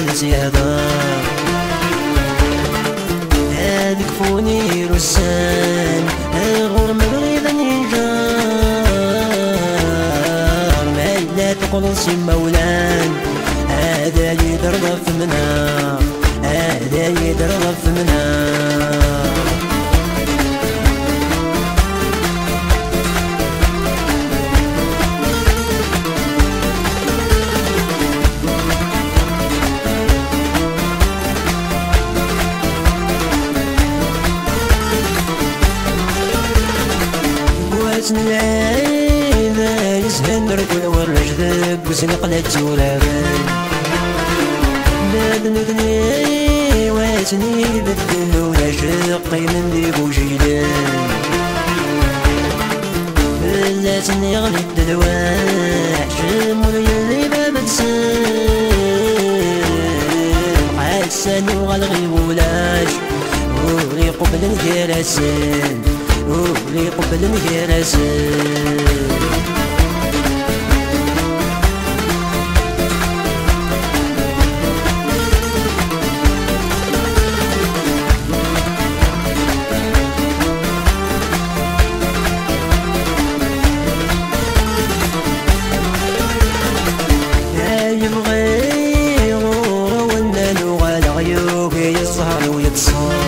يجلس يهضر هذيك فوني رسان غور مغرب ينجار ما لا تقول سي مولان هذا يضرب في منار هذا يضرب في منار العيدة يسهن ركول والرجذب وسنقلت جولابان باب نثني واسني بدل ولا شقي من ذيب وجيلان بلاتني غني الدلواح شمر يلي باب تسان حسن وغلغي ولاش وري قبل الجرسان ولي قبل مهرسان يبغي غور ونان وغال غيوب يسهر ويتصار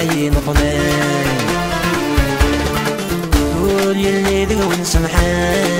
باين قمان قول يلي ذو سمحان